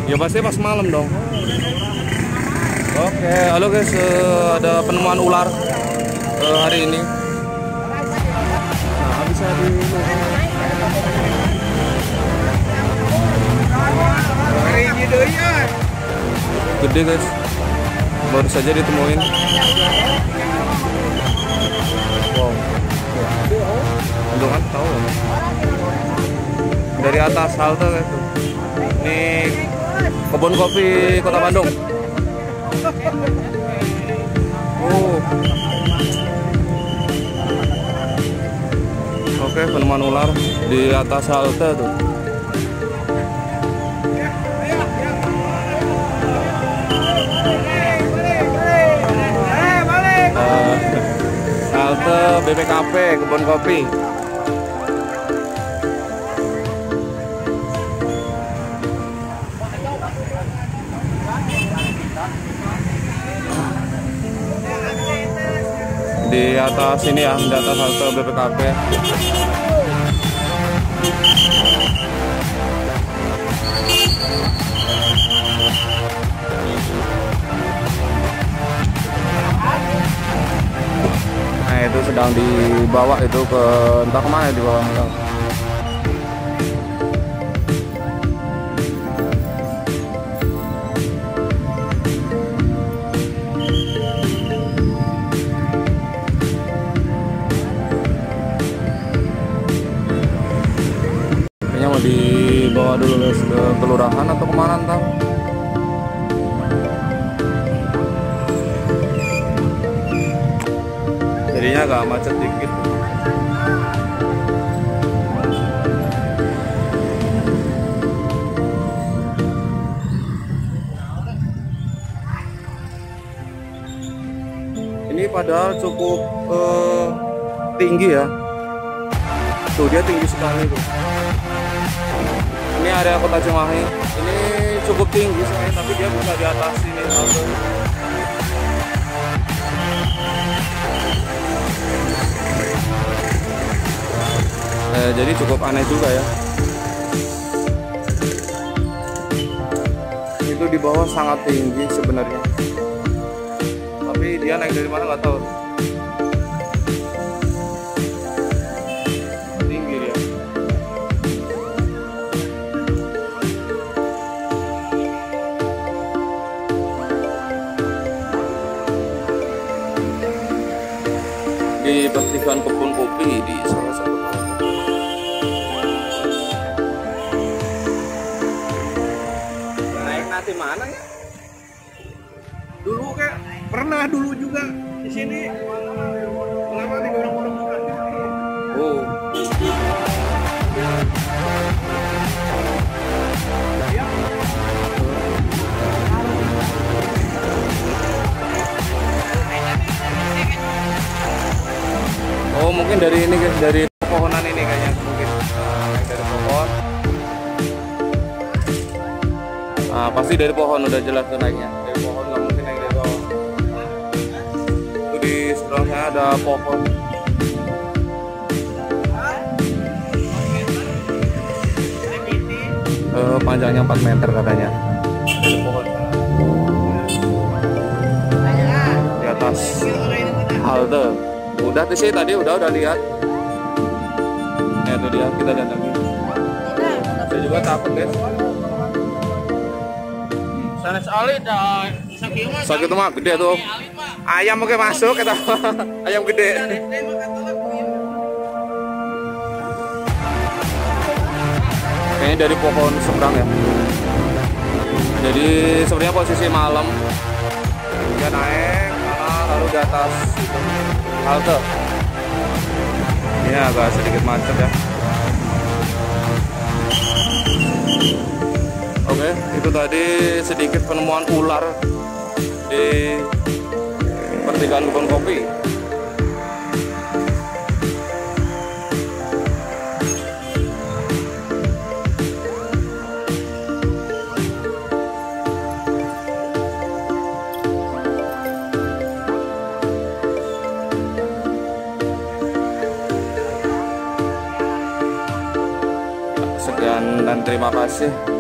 Ya pasti pas malam dong. Oke, halo guys, ada penemuan ular hari ini. Nah, bisa di gede guys, baru saja ditemuin. Wow, kan tahu dari atas halte guys. Ini kebun kopi Kota Bandung. Oke, penemuan ular di atas halte tuh. Halte BPKP kebun kopi. Di atas sini ya, di atas halte BPKP. Nah, itu sedang dibawa itu ke entah kemana dibawa. Mau dibawa dulu guys ke kelurahan atau kemana ntar. Jadinya agak macet dikit. Ini padahal cukup tinggi ya. Tuh dia tinggi sekali tuh. Ini area Kota Cimahi. Ini cukup tinggi sekali, tapi dia bisa di atas sini halte. Jadi cukup aneh juga ya. Itu di bawah sangat tinggi sebenarnya. Tapi dia naik dari mana nggak tahu. Di pertigaan kebun kopi di salah satu halte. Naik nanti mana ya? Dulu kayak pernah dulu juga di sini. Lama nih orang-orang bukan. Oh. Oh, mungkin dari ini guys, dari pohonan ini kayaknya mungkin. Naik dari pohon. Nah, pasti dari pohon udah jelas tuh naiknya. Dari pohon nggak mungkin naik dari bawah. Itu di sebelahnya ada pohon. Panjangnya 4 meter katanya. Dari pohon di atas halte. Udah sih tadi udah lihat. Ya itu dia, kita lihat lagi. Saya juga takut guys. Sanes Ali dah sakit mah gede tuh. Ayam mungkin masuk kita. Ayam gede. Kayaknya dari pohon seberang ya. Jadi sebenarnya posisi malam dia naik lalu di atas itu halte. Ini agak sedikit macet ya. Oke, itu tadi sedikit penemuan ular di pertigaan kebun kopi. Sekian dan terima kasih.